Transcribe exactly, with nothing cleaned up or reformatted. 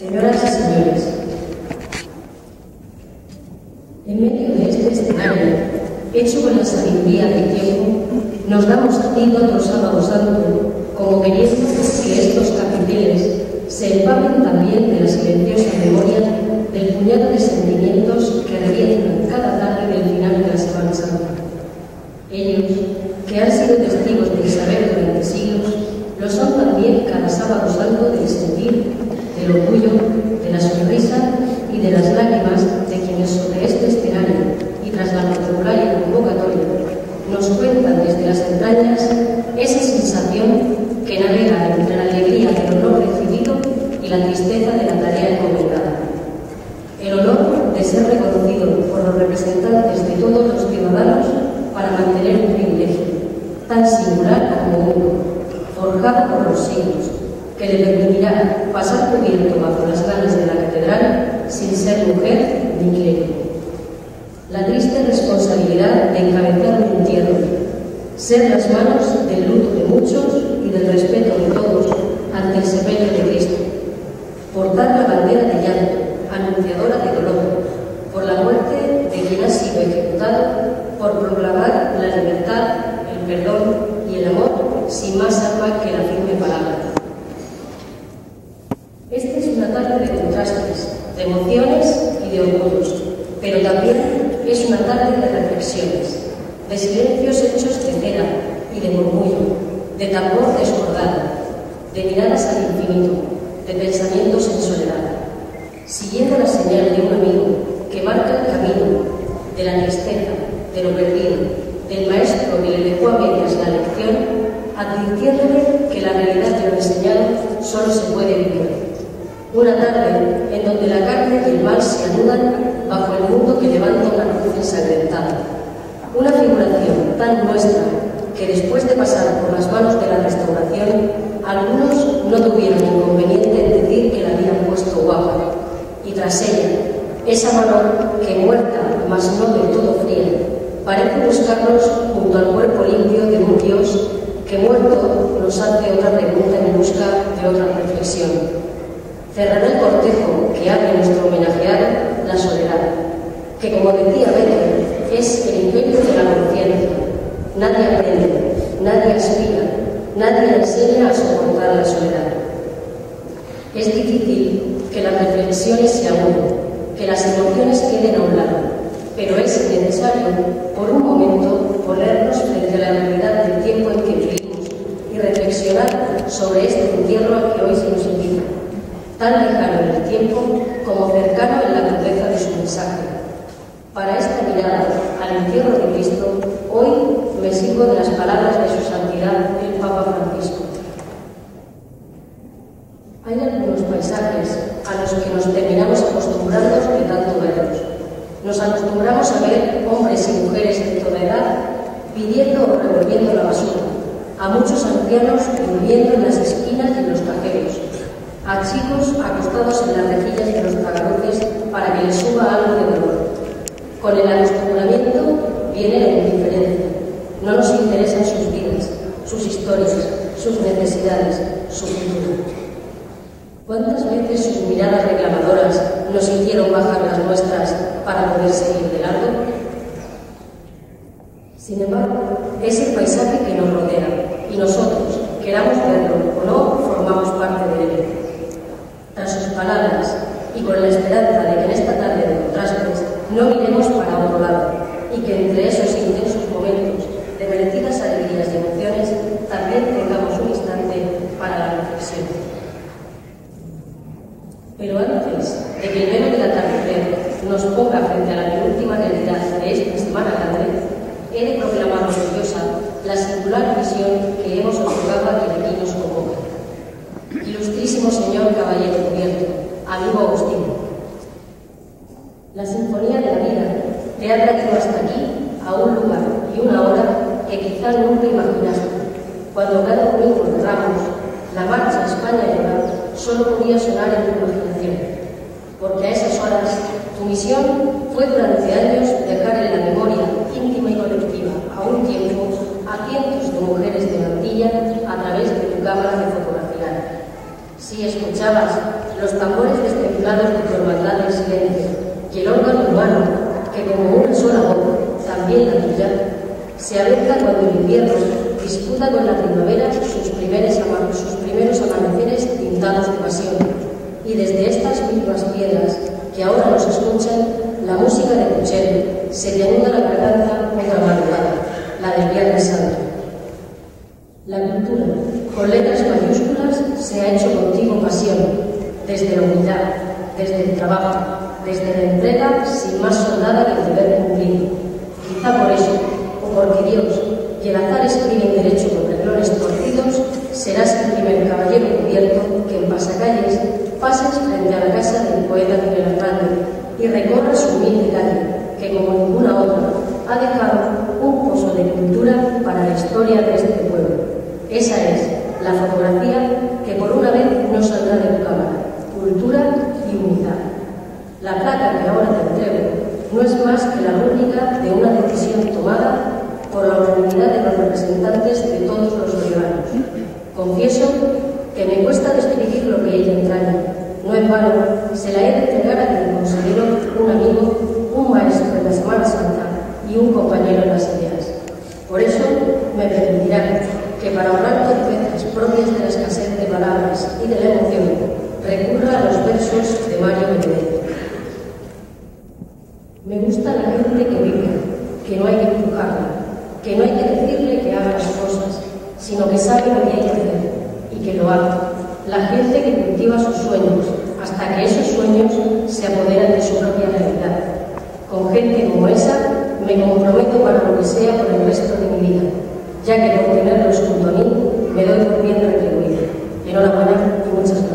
Señoras y señores, en medio de este escenario, hecho con la sabiduría del tiempo, nos damos cita otro sábado santo, como queriendo que estos capiteles se empapen también de la silenciosa memoria del puñado de sentimientos que revientan cada tarde del final de la Semana Santa. Ellos, que han sido testigos de Isabel durante siglos, lo son también cada sábado santo del sentir, del orgullo, de la sonrisa y de las lágrimas de quienes sobre este escenario y tras la protocolaria convocatoria nos cuentan desde las entrañas esa sensación que navega entre la alegría del honor recibido y la tristeza de la tarea encomendada. El honor de ser reconocido por los representantes de todos los ciudadanos para mantener un privilegio tan singular como único, forjado por los siglos, que le permitirá pasar cubierto bajo las ganas de la catedral sin ser mujer ni clérigo. La triste responsabilidad de encabezar un entierro, ser las manos del luto de muchos y del respeto de todos ante el sepelio de Cristo, portar la bandera de llanto, anunciadora de dolor, por la muerte de quien ha sido ejecutado, por proclamar la libertad, el perdón y el amor sin más arma que la firme palabra. Esta es una tarde de contrastes, de emociones y de orgullos, pero también es una tarde de reflexiones, de silencios hechos de cera y de murmullo, de tambor desbordado, de miradas al infinito, de pensamientos en soledad, siguiendo la señal de un amigo que marca el camino de la tristeza, de lo perdido, del maestro que le dejó a medias la lección, advirtiéndole que la realidad de lo enseñado solo se puede vivir. Una tarde en donde la carne y el mal se anudan bajo el mundo que levanta una cruz ensangrentada. Una figuración tan nuestra que después de pasar por las manos de la restauración, algunos no tuvieron inconveniente en decir que la habían puesto guapa. Y tras ella, esa mano que muerta, mas no del todo fría, parece buscarnos junto al cuerpo limpio de un Dios que muerto nos hace otra pregunta en busca de otra reflexión. Cerrará el cortejo que abre nuestro homenajeado la soledad, que como decía Becker, es el imperio de la conciencia. Nadie aprende, nadie aspira, nadie enseña a soportar la soledad. Es difícil que las reflexiones se aúnen, que las emociones queden a un lado, pero es necesario, por un momento, ponernos frente a la realidad del tiempo en que vivimos y reflexionar sobre este entierro al que hoy se nos invita, tan lejano en el tiempo como cercano en la crudeza de su mensaje. Para esta mirada al entierro de Cristo, hoy me sirvo de las palabras de su santidad, el Papa Francisco. Hay algunos paisajes a los que nos terminamos acostumbrando de tanto verlos. Nos acostumbramos a ver hombres y mujeres de toda edad pidiendo o revolviendo la basura, a muchos ancianos durmiendo en las esquinas y en los cajeros, a chicos acostados en las rejillas de los tragaluces para que les suba algo de dolor. Con el acostumbramiento viene la indiferencia. No nos interesan sus vidas, sus historias, sus necesidades, su futuro. ¿Cuántas veces sus miradas reclamadoras nos hicieron bajar las nuestras para poder seguir de largo? Sin embargo, es el paisaje que nos rodea y nosotros, queramos verlo o no, formamos parte de él. Tras sus palabras y con la esperanza de que en esta tarde de contrastes no miremos para otro lado y que entre esos intensos momentos de merecidas alegrías y emociones también tengamos un instante para la reflexión. Pero antes de que el velo del atardecer nos ponga frente a la penúltima realidad de esta Semana Grande, he de proclamar orgullosa la singular visión que hemos otorgado a quien aquí nos convoca. Ilustrísimo señor caballero cubierto, amigo Agustín, la sinfonía de la vida te ha traído hasta aquí, a un lugar y una hora que quizá nunca imaginaste, cuando cada domingo de Ramos la marcha España llora solo podía sonar en tu imaginación, porque a esas horas tu misión fue durante años dejar en la memoria íntima y colectiva, a un tiempo, a cientos de mujeres de Mantilla a través de tu cámara de fotografiar. Si escuchabas los tambores destemplados de tu hermandad del silencio y el órgano humano, que como una sola voz, también la tuya, se acerca cuando el invierno disputa con la primavera sus primeros, sus primeros amaneceres pintados de pasión. Y desde estas mismas piedras que ahora nos escuchan, la música de Puchero se te anuda la garganta otra madrugada, la del Viernes Santo. La cultura, con letras mayúsculas, se ha hecho contigo pasión, desde la humildad, desde el trabajo, desde la entrega sin más soldada que el deber cumplido. Quizá por eso, o porque Dios y el azar escriben derecho con renglones torcidos, serás el primer caballero cubierto que en pasacalles pases frente a la casa del poeta Miguel Hernández y recorras su humilde calle, que como ninguna otra ha dejado un pozo de cultura para la historia de este pueblo. Esa es la fotografía que por una vez no saldrá de tu cámara: cultura y unidad. La placa que ahora te entrego no es más que la rúbrica de una decisión tomada por la unanimidad de los representantes de todos los ciudadanos. Confieso que me cuesta describir lo que ella entraña. No en vano se la he de entregar a quien considero un amigo, un maestro en la Semana Santa y un compañero en las ideas. Por eso me permitirán que, para ahorrar torpezas propias de la escasez de palabras y de la emoción, recurra a los versos de Mario Benedetti. Me gusta la gente que vive, que no hay que empujarla, que no hay que decirle que haga las cosas, sino que sabe lo que hay que hacer y que lo haga. La gente que cultiva sus sueños hasta que esos sueños se apoderan de su propia realidad. Con gente como esa me comprometo para lo que sea por el resto de mi vida, ya que por tenerlos junto a mí me doy por bien retribuida. Enhorabuena y muchas gracias.